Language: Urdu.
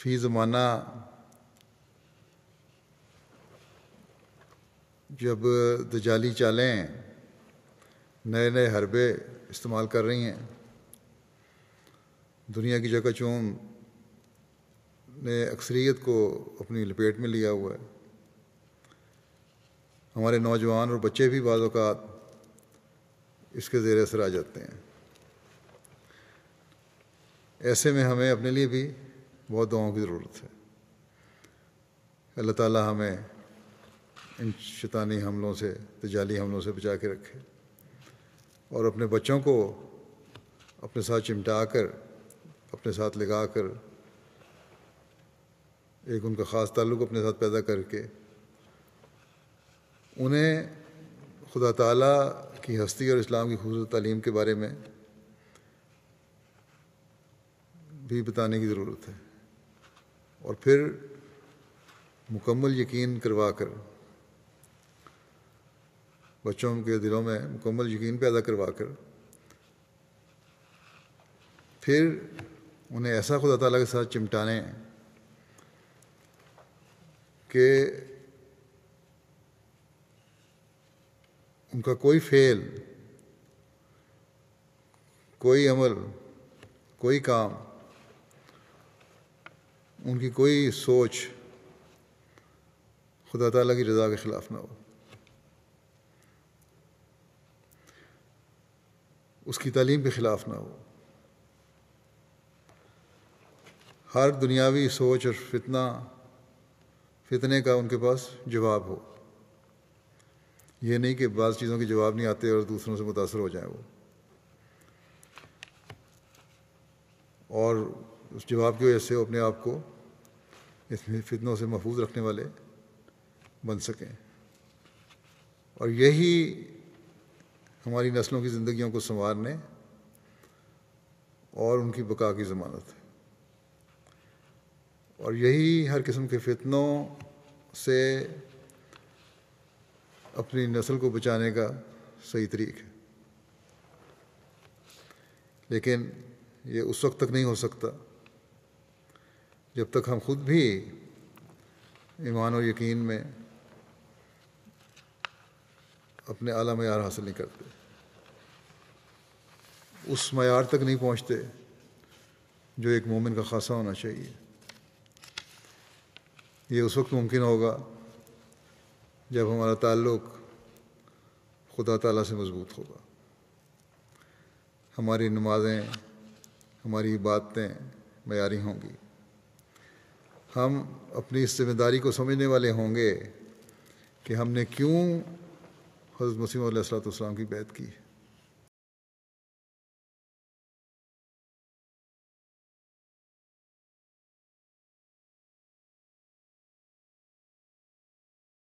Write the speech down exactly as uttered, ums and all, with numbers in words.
فی زمانہ جب دجالی چالیں نئے نئے حربے استعمال کر رہی ہیں، دنیا کی جگہ چون نے اکثریت کو اپنی لپیٹ میں لیا ہوا ہے، ہمارے نوجوان اور بچے بھی بعض اوقات اس کے زیر اثر آ جاتے ہیں۔ ایسے میں ہمیں اپنے لیے بھی بہت دعاؤں کی ضرورت ہے۔ اللہ تعالیٰ ہمیں ان شیطانی حملوں سے، دجالی حملوں سے بچا کے رکھے، اور اپنے بچوں کو اپنے ساتھ چمٹا کر، اپنے ساتھ لگا کر، ایک ان کا خاص تعلق اپنے ساتھ پیدا کر کے انہیں خدا تعالیٰ کی ہستی اور اسلام کی خوبصورت تعلیم کے بارے میں بھی بتانے کی ضرورت ہے، اور پھر مکمل یقین کروا کر، بچوں کے دلوں میں مکمل یقین پیدا کروا کر، پھر انہیں ایسا خدا تعالیٰ کے ساتھ چمٹانے کہ ان کا کوئی فعل، کوئی عمل، کوئی کام، ان کی کوئی سوچ خدا تعالیٰ کی رضا کے خلاف نہ ہو، اس کی تعلیم کے خلاف نہ ہو۔ ہر دنیاوی سوچ اور فتنہ فتنے کا ان کے پاس جواب ہو، یہ نہیں کہ بعض چیزوں کے جواب نہیں آتے اور دوسروں سے متاثر ہو جائیں وہ، اور اس جواب کی وجہ سے وہ اپنے آپ کو اس فتنوں سے محفوظ رکھنے والے بن سکیں۔ اور یہی ہماری نسلوں کی زندگیوں کو سنوارنے اور ان کی بقا کی ضمانت ہے، اور یہی ہر قسم کے فتنوں سے اپنی نسل کو بچانے کا صحیح طریق ہے۔ لیکن یہ اس وقت تک نہیں ہو سکتا جب تک ہم خود بھی ایمان و یقین میں اپنے اعلیٰ معیار حاصل نہیں کرتے، اس معیار تک نہیں پہنچتے جو ایک مومن کا خاصہ ہونا چاہیے۔ یہ اس وقت ممکن ہوگا جب ہمارا تعلق خدا تعالیٰ سے مضبوط ہوگا، ہماری نمازیں، ہماری عبادتیں معیاری ہوں گی، ہم اپنی اس ذمہ داری کو سمجھنے والے ہوں گے کہ ہم نے کیوں حضرت مسیح علیہ الصلوۃ والسلام کی بیعت کی ہے۔